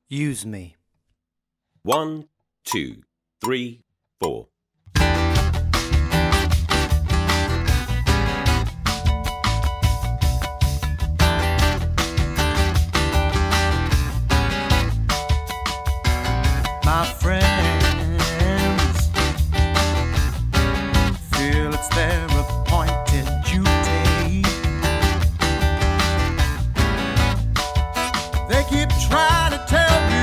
Use me. 1, 2, 3, 4. My friends feel it's their appointed duty. They keep trying to tell me,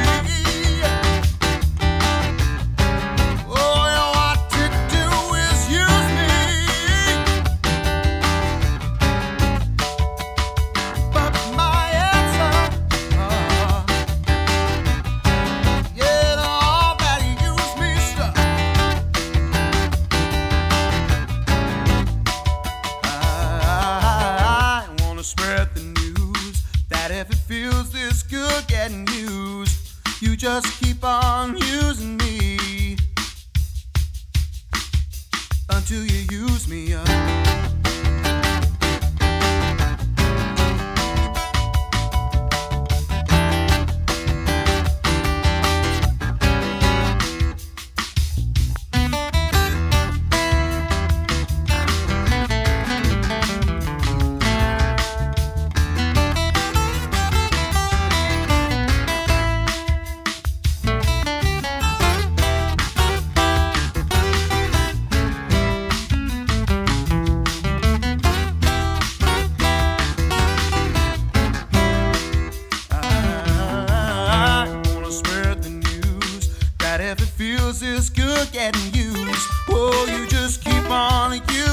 oh, what to do is use me. But my answer, spread the news that if it feels this good getting used, you just keep on using me until you use me up. If it feels this good getting used, oh, you just keep on using